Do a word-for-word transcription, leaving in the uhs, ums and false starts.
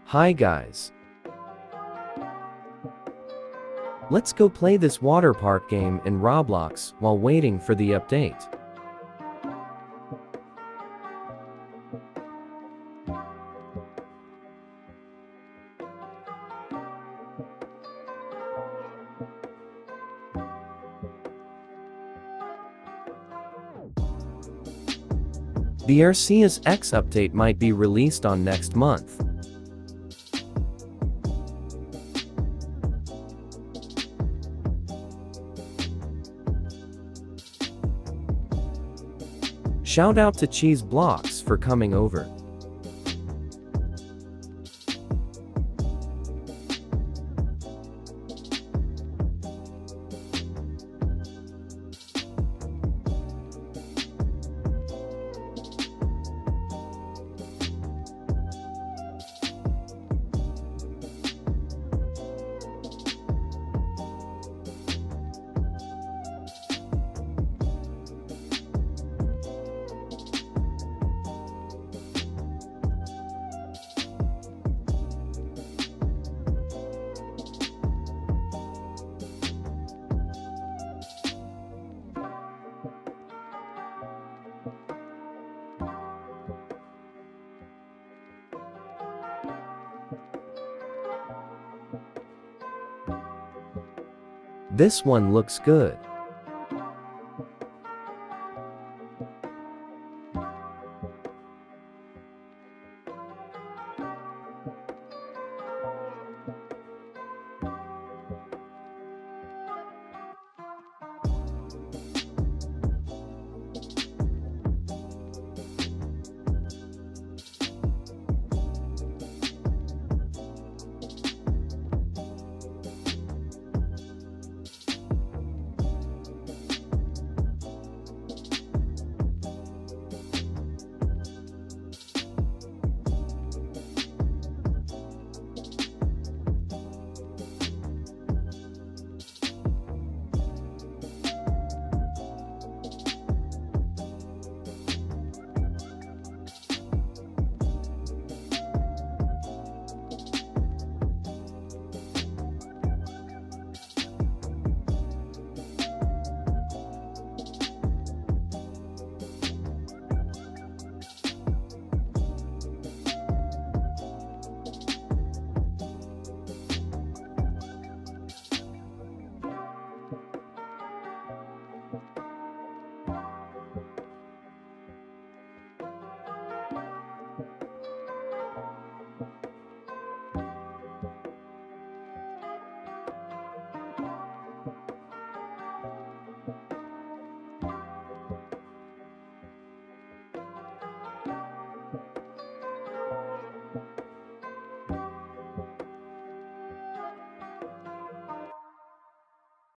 Hi guys. Let's go play this water park game in Roblox while waiting for the update. The Arceus X update might be released on next month. Shout out to Cheese Blocks for coming over. This one looks good.